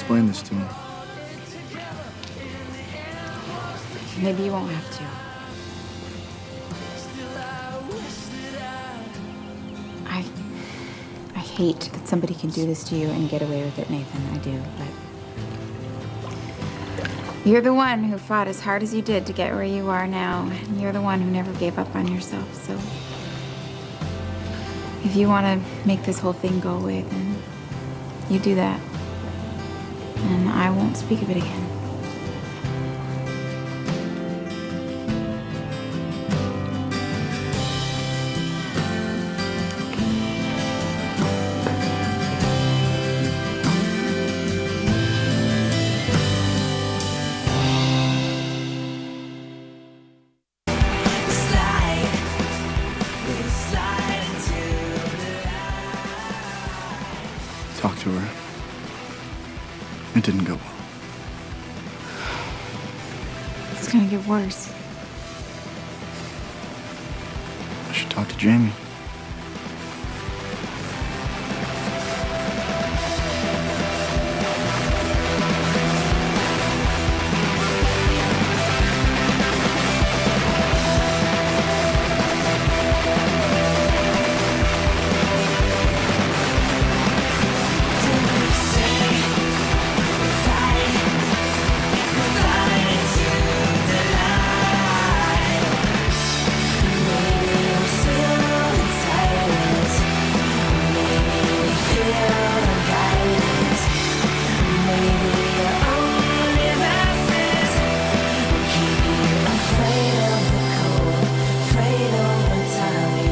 explain this to me. Maybe you won't have to. I hate that somebody can do this to you and get away with it, Nathan. I do, but you're the one who fought as hard as you did to get where you are now, and you're the one who never gave up on yourself, so if you want to make this whole thing go away, then you do that, and I won't speak of it again. Talked to her. It didn't go well. It's gonna get worse. I should talk to Jamie.